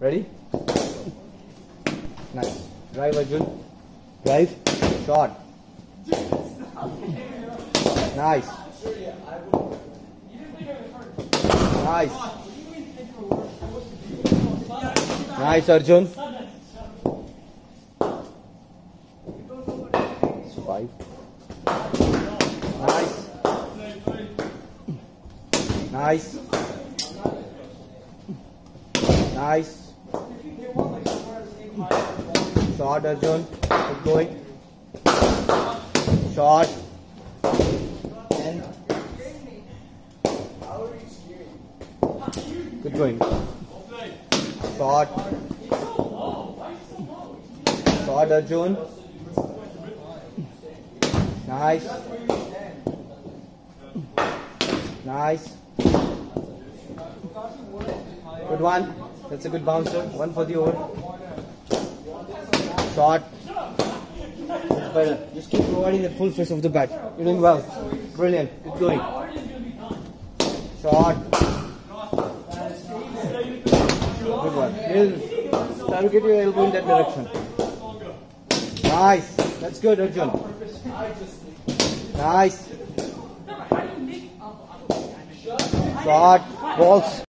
Ready? Nice. Drive, Arjun. Drive. Shot. Nice. Nice. Nice, Arjun. 5. Nice. Nice. Nice. Shot, Arjun. Keep going. Shot. 10. Good going. Shot. Shot, Arjun. Nice. Nice. Good one. That's a good bouncer. One for the over. Shot. Better. Just keep providing the full face of the bat. You're doing well. Brilliant. Keep going. Shot. Good one. Try to get your elbow in that direction. Nice. That's good, Arjun. Nice. Shot. Balls.